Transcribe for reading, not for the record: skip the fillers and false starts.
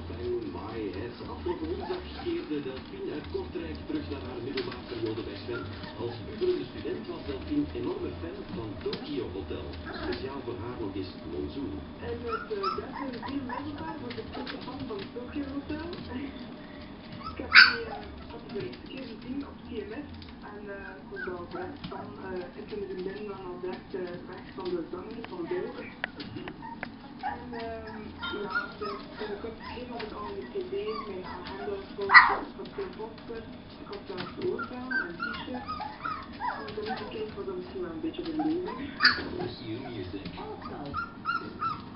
Delphine Mai. Het afgelopen woensdag keerde Delphine uit Kortrijk terug naar haar middelbare periode bij Sven. Als puberende student was Delphine enorme fan van Tokyo Hotel. Speciaal voor haar nog eens Monzoon. En met Delphine middelbaar was ik grote fan van Tokyo Hotel. Ik heb die voor de eerste keer gezien op TMS. En ik was wel verrast van. Ik en de vriendin dan al direct weg van de zanger van Wilder. En ja, in de korte keer had ik al mijn cd's, mijn agenda's vol, ik had veel posters, ik had zelfs oorbel en t-shirts. En de muziek was dan misschien wel een beetje de leving. You music.